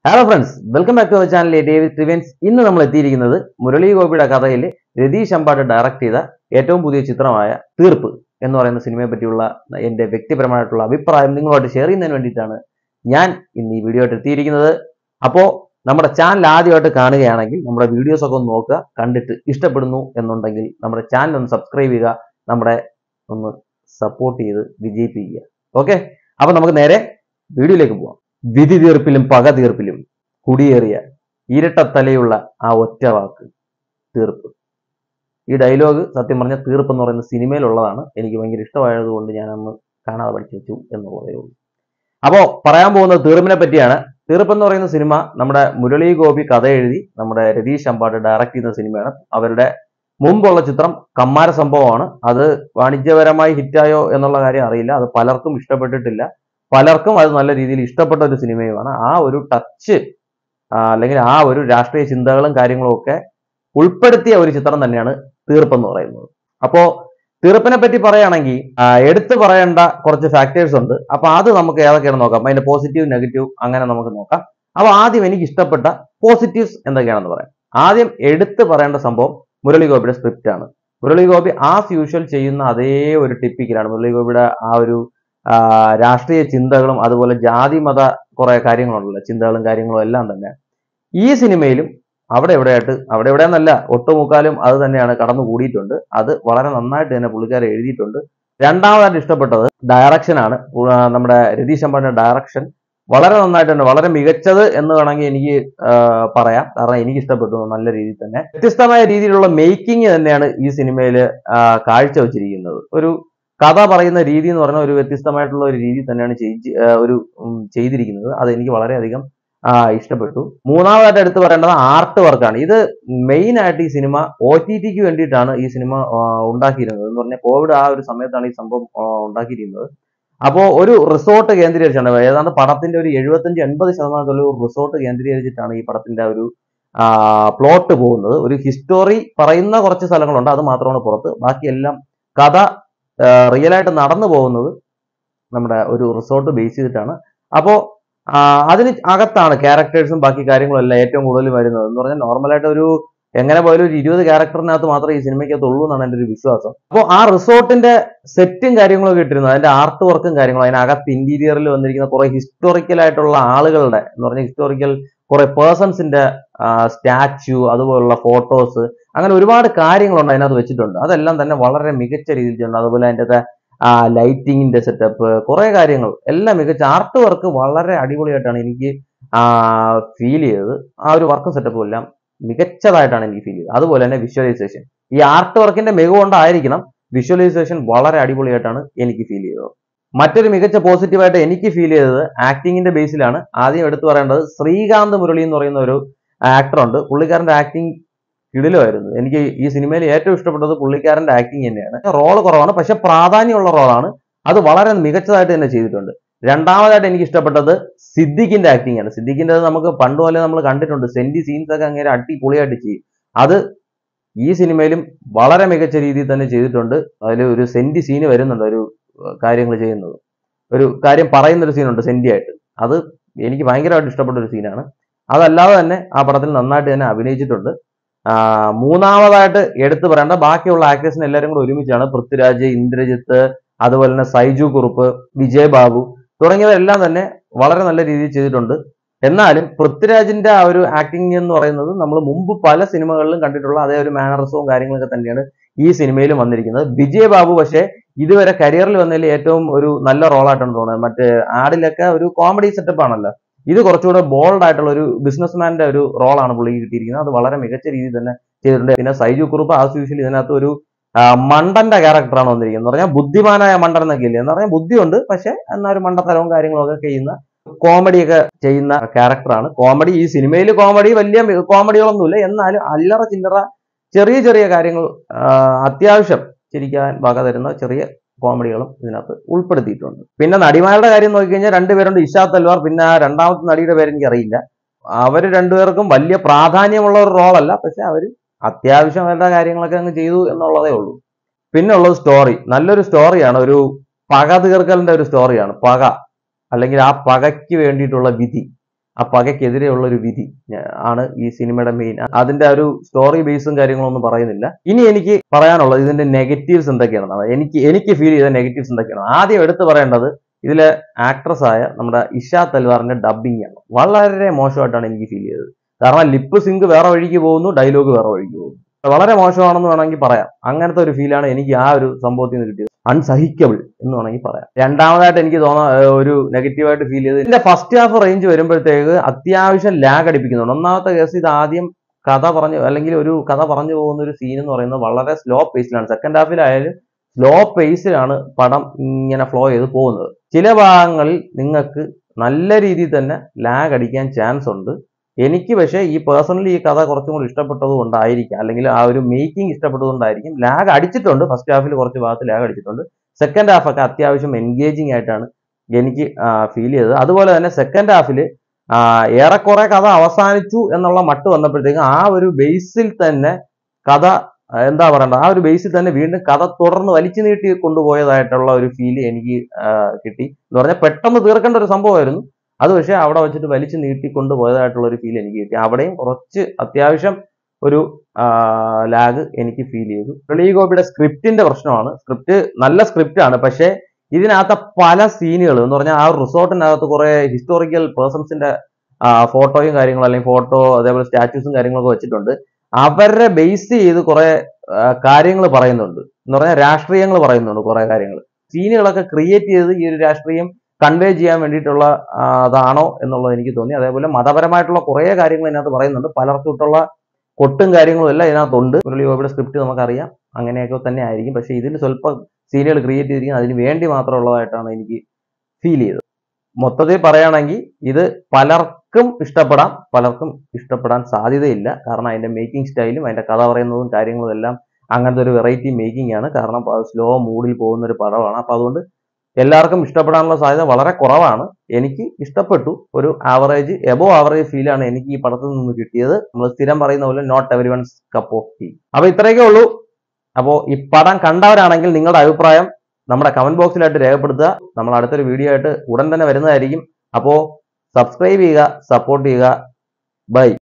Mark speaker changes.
Speaker 1: Hello friends, welcome back to our channel David Trivens. ഇന്ന് നമ്മൾ എത്തിയിരിക്കുന്നത് മുരളി ഗോപിയുടെ കഥയിൽ രതീഷ് അമ്പാട്ട് ഡയറക്ട് ചെയ്ത ഏറ്റവും പുതിയ ചിത്രമായ തീർപ്പ് എന്ന് പറയുന്ന സിനിമയെ പറ്റിയുള്ള എൻ്റെ വ്യക്തിപരമായിട്ടുള്ള അഭിപ്രായം നിങ്ങളുമായിട്ട് ഷെയർ ചെയ്യുന്നതിന് വേണ്ടിയിട്ടാണ് ഞാൻ ഇന്ന് ഈ വീഡിയോ ആയിട്ട് എത്തിയിരിക്കുന്നത്. അപ്പോൾ നമ്മുടെ ചാനൽ ആദ്യമായിട്ട് കാണുകയാണെങ്കിൽ നമ്മുടെ വീഡിയോസ് ഒക്കെ ഒന്ന് നോക്കുക, കണ്ടിട്ട് ഇഷ്ടപ്പെടുന്നു എന്നുണ്ടെങ്കിൽ നമ്മുടെ ചാനൽ ഒന്ന് സബ്സ്ക്രൈബ് ചെയ്യുക, നമ്മുടെ ഒന്ന് സപ്പോർട്ട് ചെയ്ത് വിജയിപ്പിക്കുക. ഓക്കെ, അപ്പോൾ നമുക്ക് നേരെ വീഡിയോയിലേക്ക് പോവാം. വിധി തീർപ്പിലും പക തീർപ്പിലും കുടിയേറിയ ഇരട്ടത്തലയുള്ള ആ ഒറ്റ വാക്ക് തീർപ്പ്. ഈ ഡയലോഗ് സത്യം പറഞ്ഞ തീർപ്പ് എന്ന് പറയുന്ന സിനിമയിലുള്ളതാണ്. എനിക്ക് ഭയങ്കര ഇഷ്ടമായതുകൊണ്ട് ഞാൻ അന്ന് കാണാതെ പഠിച്ചു വെച്ചു എന്നുള്ളതേ ഉള്ളൂ. അപ്പോൾ പറയാൻ പോകുന്നത് തീർപ്പിനെ പറ്റിയാണ്. തീർപ്പ് എന്ന് പറയുന്ന സിനിമ നമ്മുടെ മുരളി ഗോപി കഥ എഴുതി നമ്മുടെ രതീഷ് അമ്പാട്ട് ഡയറക്ട് ചെയ്യുന്ന സിനിമയാണ്. അവരുടെ മുമ്പുള്ള ചിത്രം കമ്മാര സംഭവമാണ്. അത് വാണിജ്യപരമായി ഹിറ്റായോ എന്നുള്ള കാര്യം അറിയില്ല. അത് പലർക്കും ഇഷ്ടപ്പെട്ടിട്ടില്ല, പലർക്കും അത് നല്ല രീതിയിൽ ഇഷ്ടപ്പെട്ട ഒരു സിനിമയുമാണ്. ആ ഒരു ടച്ച് അല്ലെങ്കിൽ ആ ഒരു രാഷ്ട്രീയ ചിന്തകളും കാര്യങ്ങളും ഒക്കെ ഉൾപ്പെടുത്തിയ ഒരു ചിത്രം തന്നെയാണ് തീർപ്പ് എന്ന് പറയുന്നത്. അപ്പോ തീർപ്പിനെ പറ്റി പറയുകയാണെങ്കിൽ എടുത്തു പറയേണ്ട കുറച്ച് ഫാക്ടേഴ്സ് ഉണ്ട്. അപ്പൊ അത് നമുക്ക് ഏതൊക്കെയാണ് നോക്കാം. അതിന്റെ പോസിറ്റീവ് നെഗറ്റീവ് അങ്ങനെ നമുക്ക് നോക്കാം. അപ്പൊ ആദ്യം എനിക്ക് ഇഷ്ടപ്പെട്ട പോസിറ്റീവ്സ് എന്തൊക്കെയാണെന്ന് പറയാം. ആദ്യം എടുത്തു പറയേണ്ട സംഭവം മുരളി ഗോപിയുടെ സ്ക്രിപ്റ്റ് ആണ്. മുരളി ഗോപി ആസ് യൂഷ്വൽ ചെയ്യുന്ന അതേ ഒരു ടിപ്പിക്കലാണ്. മുരളി ഗോപിയുടെ ആ ഒരു രാഷ്ട്രീയ ചിന്തകളും അതുപോലെ ജാതി മത കുറെ കാര്യങ്ങളുണ്ടല്ലോ, ചിന്തകളും കാര്യങ്ങളും എല്ലാം തന്നെ ഈ സിനിമയിലും അവിടെ എവിടെയെന്നല്ല ഒട്ടുമുക്കാലും അത് തന്നെയാണ് കടന്നു കൂടിയിട്ടുണ്ട്. അത് വളരെ നന്നായിട്ട് തന്നെ പുള്ളിക്കാരെ എഴുതിയിട്ടുണ്ട്. രണ്ടാമതായിട്ട് ഇഷ്ടപ്പെട്ടത് ഡയറക്ഷനാണ്. നമ്മുടെ രതീഷ് അമ്പാട്ടിന്റെ ഡയറക്ഷൻ വളരെ നന്നായിട്ടുണ്ട്, വളരെ മികച്ചത് എന്ന് വേണമെങ്കിൽ എനിക്ക് പറയാം. കാരണം എനിക്ക് ഇഷ്ടപ്പെട്ടു നല്ല രീതിയിൽ തന്നെ. വ്യത്യസ്തമായ രീതിയിലുള്ള മേക്കിംഗ് തന്നെയാണ് ഈ സിനിമയിൽ കാഴ്ചവെച്ചിരിക്കുന്നത്. ഒരു കഥ പറയുന്ന രീതി എന്ന് പറഞ്ഞാൽ ഒരു വ്യത്യസ്തമായിട്ടുള്ള ഒരു രീതി തന്നെയാണ് ചെയ്തിരിക്കുന്നത്. അത് എനിക്ക് വളരെയധികം ഇഷ്ടപ്പെട്ടു. മൂന്നാമതായിട്ട് എടുത്തു പറയേണ്ടത് ആർട്ട് വർക്കാണ്. ഇത് മെയിൻ ആയിട്ട് ഈ സിനിമ OTTക്ക് വേണ്ടിയിട്ടാണ് ഈ സിനിമ ഉണ്ടാക്കിയിരുന്നത്. എന്ന് പറഞ്ഞാൽ കോവിഡ് ആ ഒരു സമയത്താണ് ഈ സംഭവം ഉണ്ടാക്കിയിരിക്കുന്നത്. അപ്പോൾ ഒരു റിസോർട്ട് കേന്ദ്രീകരിച്ചാണ്, ഏതാണ്ട് പടത്തിന്റെ ഒരു 75-80% ഒരു റിസോർട്ട് കേന്ദ്രീകരിച്ചിട്ടാണ് ഈ പടത്തിന്റെ ഒരു പ്ലോട്ട് പോകുന്നത്. ഒരു ഹിസ്റ്റോറി പറയുന്ന കുറച്ച് സ്ഥലങ്ങളുണ്ട്, അത് മാത്രമാണ് പുറത്ത്. ബാക്കിയെല്ലാം കഥ റിയലായിട്ട് നടന്നു പോകുന്നത് നമ്മുടെ ഒരു റിസോർട്ട് ബേസ് ചെയ്തിട്ടാണ്. അപ്പോൾ അതിന് അകത്താണ് ക്യാരക്ടേഴ്സും ബാക്കി കാര്യങ്ങളും എല്ലാം ഏറ്റവും കൂടുതൽ വരുന്നത്. എന്ന് പറഞ്ഞാൽ നോർമലായിട്ട് ഒരു എങ്ങനെ പോയാലും ഒരു 20 ക്യാരക്ടറിനകത്ത് മാത്രമേ ഈ സിനിമയ്ക്കകത്ത് ഉള്ളൂ എന്നാണ് എൻ്റെ ഒരു വിശ്വാസം. അപ്പോൾ ആ റിസോർട്ടിന്റെ സെറ്റും കാര്യങ്ങളൊക്കെ ഇട്ടിരുന്നത്, അതിന്റെ ആർട്ട് വർക്കും കാര്യങ്ങളും, അതിനകത്ത് ഇന്റീരിയറിൽ വന്നിരിക്കുന്ന കുറെ ഹിസ്റ്റോറിക്കൽ ആയിട്ടുള്ള ആളുകളുടെ എന്ന് പറഞ്ഞാൽ ഹിസ്റ്റോറിക്കൽ കുറെ പേഴ്സൺസിന്റെ സ്റ്റാച്യു, അതുപോലുള്ള ഫോട്ടോസ്, അങ്ങനെ ഒരുപാട് കാര്യങ്ങളുണ്ട് അതിനകത്ത് വെച്ചിട്ടുണ്ട്. അതെല്ലാം തന്നെ വളരെ മികച്ച രീതിയിൽ ചെയ്യുന്നുണ്ട്. അതുപോലെ അതിൻ്റെ ലൈറ്റിങ്ങിന്റെ സെറ്റപ്പ്, കുറെ കാര്യങ്ങൾ എല്ലാം മികച്ച. ആർട്ട് വർക്ക് വളരെ അടിപൊളിയായിട്ടാണ് എനിക്ക് ഫീൽ ചെയ്തത്. ആ ഒരു വർക്കും സെറ്റപ്പും എല്ലാം മികച്ചതായിട്ടാണ് എനിക്ക് ഫീൽ ചെയ്തത്. അതുപോലെ തന്നെ വിഷ്വലൈസേഷൻ, ഈ ആർട്ട് വർക്കിന്റെ മികവുകൊണ്ടായിരിക്കണം വിഷ്വലൈസേഷൻ വളരെ അടിപൊളിയായിട്ടാണ് എനിക്ക് ഫീൽ ചെയ്തത്. മറ്റൊരു മികച്ച പോസിറ്റീവായിട്ട് എനിക്ക് ഫീൽ ചെയ്തത് ആക്ടിങ്ങിന്റെ ബേസിലാണ്. ആദ്യം എടുത്തു പറയേണ്ടത് ശ്രീകാന്ത് മുരളി എന്ന് പറയുന്ന ഒരു ആക്ടറുണ്ട്. പുള്ളിക്കാരന്റെ ആക്ടിങ് കിടിലമായിരുന്നു. എനിക്ക് ഈ സിനിമയിൽ ഏറ്റവും ഇഷ്ടപ്പെട്ടത് പുള്ളിക്കാരന്റെ ആക്ടിങ് തന്നെയാണ്. റോള് കുറവാണ്, പക്ഷെ പ്രാധാന്യമുള്ള റോളാണ്. അത് വളരെ മികച്ചതായിട്ട് തന്നെ ചെയ്തിട്ടുണ്ട്. രണ്ടാമതായിട്ട് എനിക്ക് ഇഷ്ടപ്പെട്ടത് സിദ്ദിഖിന്റെ ആക്ടിങ് ആണ്. സിദ്ദിഖിന്റെ നമുക്ക് പണ്ട് പോലെ നമ്മൾ കണ്ടിട്ടുണ്ട്, സെന്റി സീൻസ് ഒക്കെ അങ്ങനെ അടിപൊളിയായിട്ട് ചെയ്യും. അത് ഈ സിനിമയിലും വളരെ മികച്ച രീതിയിൽ തന്നെ ചെയ്തിട്ടുണ്ട്. അതിൽ ഒരു സെന്റി സീന് വരുന്നുണ്ട്, ഒരു കാര്യങ്ങൾ ചെയ്യുന്നത്, ഒരു കാര്യം പറയുന്ന ഒരു സീനുണ്ട് സെന്റി ആയിട്ട്. അത് എനിക്ക് ഭയങ്കരമായിട്ട് ഇഷ്ടപ്പെട്ട ഒരു സീനാണ്. അതല്ലാതെ തന്നെ ആ പടത്തിൽ നന്നായിട്ട് തന്നെ അഭിനയിച്ചിട്ടുണ്ട്. മൂന്നാമതായിട്ട് എടുത്തു പറയേണ്ട ബാക്കിയുള്ള ആക്ടേഴ്സിന് എല്ലാവരും കൂടെ ഒരുമിച്ചാണ്. പൃഥ്വിരാജ്, ഇന്ദ്രജിത്ത്, അതുപോലെ തന്നെ സൈജു കുറുപ്പ്, വിജയ് ബാബു തുടങ്ങിയവരെല്ലാം തന്നെ വളരെ നല്ല രീതിയിൽ ചെയ്തിട്ടുണ്ട്. എന്നാലും പൃഥ്വിരാജിന്റെ ആ ഒരു ആക്ടിങ് എന്ന് പറയുന്നത് നമ്മൾ മുമ്പ് പല സിനിമകളിലും കണ്ടിട്ടുള്ള അതേ ഒരു മാനറിസവും കാര്യങ്ങളൊക്കെ തന്നെയാണ് ഈ സിനിമയിലും വന്നിരിക്കുന്നത്. വിജയ് ബാബു പക്ഷേ ഇതുവരെ കരിയറിൽ വന്നതിൽ ഏറ്റവും ഒരു നല്ല റോളായിട്ടാണ് തോന്നുന്നത്. മറ്റേ ആടിലൊക്കെ ഒരു കോമഡി സെറ്റപ്പ് ആണല്ലോ, ഇത് കുറച്ചുകൂടെ ബോൾഡ് ആയിട്ടുള്ള ഒരു ബിസിനസ്മാന്റെ ഒരു റോളാണ് പുള്ളിക്ക് കിട്ടിയിരിക്കുന്നത്. അത് വളരെ മികച്ച രീതിയിൽ തന്നെ ചെയ്തിട്ടുണ്ട്. പിന്നെ സൈജു കുറുപ്പ് ആസ് യൂഷ്വൽ ഇതിനകത്ത് ഒരു മണ്ടന്റെ ക്യാരക്ടറാണ് വന്നിരിക്കുന്നത്. എന്ന് പറഞ്ഞാൽ ബുദ്ധിമാനായ മണ്ടൻ എന്നൊക്കെ ഇല്ലേ, എന്ന് പറഞ്ഞാൽ ബുദ്ധിയുണ്ട് പക്ഷെ എന്നാൽ ഒരു മണ്ടത്തരവും കാര്യങ്ങളൊക്കെ ചെയ്യുന്ന, കോമഡിയൊക്കെ ചെയ്യുന്ന ക്യാരക്ടറാണ്. കോമഡി ഈ സിനിമയിൽ കോമഡി വലിയ കോമഡികളൊന്നുമില്ല, എന്നാലും അല്ലറ ചില്ലറ ചെറിയ ചെറിയ കാര്യങ്ങൾ അത്യാവശ്യം ചിരിക്കാൻ വക തരുന്ന ചെറിയ കോമഡികളും ഇതിനകത്ത് ഉൾപ്പെടുത്തിയിട്ടുണ്ട്. പിന്നെ നടിമാരുടെ കാര്യം നോക്കിക്കഴിഞ്ഞാൽ രണ്ടുപേരുണ്ട്, ഇഷാ തൽവാർ, പിന്നെ രണ്ടാമത്തെ നടിയുടെ പേര് എനിക്കറിയില്ല. അവര് രണ്ടുപേർക്കും വലിയ പ്രാധാന്യമുള്ള ഒരു റോളല്ല, പക്ഷെ അവര് അത്യാവശ്യം അവരുടെ കാര്യങ്ങളൊക്കെ അങ്ങ് ചെയ്തു എന്നുള്ളതേ ഉള്ളൂ. പിന്നെ ഉള്ളത് സ്റ്റോറി, നല്ലൊരു സ്റ്റോറിയാണ്. ഒരു പക തീർക്കലിന്റെ ഒരു സ്റ്റോറിയാണ്. പക അല്ലെങ്കിൽ ആ പകയ്ക്ക് വേണ്ടിയിട്ടുള്ള വിധി, ആ പകയ്ക്കെതിരെയുള്ള ഒരു വിധി ആണ് ഈ സിനിമയുടെ മെയിൻ. അതിന്റെ ഒരു സ്റ്റോറി ബേസും കാര്യങ്ങളൊന്നും പറയുന്നില്ല. ഇനി എനിക്ക് പറയാനുള്ളത് ഇതിന്റെ നെഗറ്റീവ്സ് എന്തൊക്കെയാണെന്നാണ്. എനിക്ക് ഫീൽ ചെയ്ത നെഗറ്റീവ്സ് എന്തൊക്കെയാണ്. ആദ്യം എടുത്തു പറയേണ്ടത് ഇതിലെ ആക്ട്രസ് ആയ നമ്മുടെ ഇഷ തൽവാറിന്റെ ഡബിങ് ആണ്. വളരെ മോശമായിട്ടാണ് എനിക്ക് ഫീൽ ചെയ്തത്. കാരണം ലിപ്പ് സിങ്ക് വേറെ വഴിക്ക് പോകുന്നു, ഡയലോഗ് വേറെ വഴിക്ക് പോകുന്നു. വളരെ മോശമാണെന്ന് വേണമെങ്കിൽ പറയാം. അങ്ങനത്തെ ഒരു ഫീലാണ് എനിക്ക് ആ ഒരു സംഭവത്തിൽ നിന്ന് കിട്ടിയത്. അൺസഹിക്കബിൾ എന്ന് വേണമെങ്കിൽ പറയാം. രണ്ടാമതായിട്ട് എനിക്ക് ഒരു നെഗറ്റീവായിട്ട് ഫീൽ ചെയ്തത് ഇതിന്റെ ഫസ്റ്റ് ഹാഫ് റേഞ്ച് വരുമ്പോഴത്തേക്ക് അത്യാവശ്യം ലാഗ് അടിപ്പിക്കുന്നുണ്ട്. ഒന്നാമത്തെ കേസ് ഇത് ആദ്യം കഥ പറഞ്ഞു അല്ലെങ്കിൽ ഒരു കഥ പറഞ്ഞു പോകുന്ന ഒരു സീൻ എന്ന് പറയുന്നത് വളരെ സ്ലോ പേസിലാണ്. സെക്കൻഡ് ഹാഫിലായാലും സ്ലോ പേസിലാണ് പടം ഇങ്ങനെ ഫ്ലോ ചെയ്ത് പോകുന്നത്. ചില ഭാഗങ്ങളിൽ നിങ്ങൾക്ക് നല്ല രീതിയിൽ തന്നെ ലാഗ് അടിക്കാൻ ചാൻസ് ഉണ്ട്. എനിക്ക് പക്ഷേ പേഴ്സണലി ഈ കഥ കുറച്ചും കൂടി ഇഷ്ടപ്പെട്ടത് കൊണ്ടായിരിക്കാം, അല്ലെങ്കിൽ ആ ഒരു മേക്കിംഗ് ഇഷ്ടപ്പെട്ടത് കൊണ്ടായിരിക്കും ലാഗ് അടിച്ചിട്ടുണ്ട്. ഫസ്റ്റ് ഹാഫിൽ കുറച്ച് ഭാഗത്ത് ലാഗ് അടിച്ചിട്ടുണ്ട്. സെക്കൻഡ് ഹാഫ് ഒക്കെ അത്യാവശ്യം എൻഗേജിങ് ആയിട്ടാണ് എനിക്ക് ഫീൽ ചെയ്തത്. അതുപോലെ തന്നെ സെക്കൻഡ് ഹാഫിൽ ഏറെക്കുറെ കഥ അവസാനിച്ചു എന്നുള്ള മട്ട് വന്നപ്പോഴത്തേക്കും ആ ഒരു ബേസിൽ തന്നെ കഥ എന്താ പറയണ്ട, ആ ഒരു ബേസിൽ തന്നെ വീണ്ടും കഥ തുടർന്ന് വലിച്ചു നീട്ടി കൊണ്ടുപോയതായിട്ടുള്ള ഒരു ഫീൽ എനിക്ക് കിട്ടി. എന്ന് പറഞ്ഞാൽ പെട്ടെന്ന് തീർക്കേണ്ട ഒരു സംഭവമായിരുന്നു അത്, പക്ഷേ അവിടെ വെച്ചിട്ട് വലിച്ചു നീട്ടിക്കൊണ്ട് പോയതായിട്ടുള്ള ഒരു ഫീൽ എനിക്ക് കിട്ടി. അവിടെയും കുറച്ച് അത്യാവശ്യം ഒരു ലാഗ് എനിക്ക് ഫീൽ ചെയ്തു. മുരളി ഗോപിയുടെ സ്ക്രിപ്റ്റിന്റെ പ്രശ്നമാണ്. സ്ക്രിപ്റ്റ് നല്ല സ്ക്രിപ്റ്റ് ആണ്, പക്ഷേ ഇതിനകത്ത് പല സീനുകൾ എന്ന് പറഞ്ഞാൽ ആ റിസോർട്ടിനകത്ത് കുറെ ഹിസ്റ്റോറിക്കൽ പേഴ്സൺസിന്റെ ഫോട്ടോയും കാര്യങ്ങളും അല്ലെങ്കിൽ ഫോട്ടോ അതേപോലെ സ്റ്റാച്യൂസും കാര്യങ്ങളൊക്കെ വെച്ചിട്ടുണ്ട്. അവരെ ബേസ് ചെയ്ത് കുറെ കാര്യങ്ങൾ പറയുന്നുണ്ട്. എന്ന് പറഞ്ഞാൽ രാഷ്ട്രീയങ്ങൾ പറയുന്നുണ്ട് കുറെ കാര്യങ്ങൾ. സീനുകളൊക്കെ ക്രിയേറ്റ് ചെയ്ത് ഈ ഒരു രാഷ്ട്രീയം കൺവേ ചെയ്യാൻ വേണ്ടിയിട്ടുള്ള അതാണോ എന്നുള്ളത് എനിക്ക് തോന്നി. അതേപോലെ മതപരമായിട്ടുള്ള കുറേ കാര്യങ്ങൾ ഇതിനകത്ത് പറയുന്നുണ്ട്. പലർക്കിട്ടുള്ള കൊട്ടും കാര്യങ്ങളും എല്ലാം ഇതിനകത്തുണ്ട്. മുരളി ഗോപിയുടെ സ്ക്രിപ്റ്റ് നമുക്കറിയാം, അങ്ങനെയൊക്കെ തന്നെ ആയിരിക്കും. പക്ഷേ ഇതിൽ സ്വല്പം സീനുകൾ ക്രിയേറ്റ് ചെയ്തിരിക്കുന്നത് അതിന് വേണ്ടി മാത്രമുള്ളതായിട്ടാണ് എനിക്ക് ഫീൽ ചെയ്തത്. മൊത്തത്തിൽ പറയുകയാണെങ്കിൽ ഇത് പലർക്കും ഇഷ്ടപ്പെടാം, പലർക്കും ഇഷ്ടപ്പെടാൻ സാധ്യതയില്ല. കാരണം അതിന്റെ മേക്കിംഗ് സ്റ്റൈലും അതിന്റെ കഥ പറയുന്നതും കാര്യങ്ങളും എല്ലാം അങ്ങനത്തെ ഒരു വെറൈറ്റി മേക്കിംഗ് ആണ്. കാരണം സ്ലോ മൂഡിൽ പോകുന്ന ഒരു പടമാണ്. അപ്പൊ അതുകൊണ്ട് എല്ലാവർക്കും ഇഷ്ടപ്പെടാനുള്ള സാധ്യത വളരെ കുറവാണ്. എനിക്ക് ഇഷ്ടപ്പെട്ടു. ഒരു ആവറേജ് എബോ ആവറേജ് ഫീലാണ് എനിക്ക് ഈ പടത്തിൽ നിന്ന് കിട്ടിയത്. നമ്മൾ സ്ഥിരം പറയുന്ന പോലെ not everyone's cup of tea. അപ്പൊ ഇത്രയൊക്കെ ഉള്ളൂ. അപ്പോൾ ഈ പടം കണ്ടവരാണെങ്കിൽ നിങ്ങളുടെ അഭിപ്രായം നമ്മുടെ കമന്റ് ബോക്സിലായിട്ട് രേഖപ്പെടുത്തുക. നമ്മൾ അടുത്തൊരു വീഡിയോ ആയിട്ട് ഉടൻ തന്നെ വരുന്നതായിരിക്കും. അപ്പോൾ സബ്സ്ക്രൈബ് ചെയ്യുക, സപ്പോർട്ട് ചെയ്യുക. ബൈ.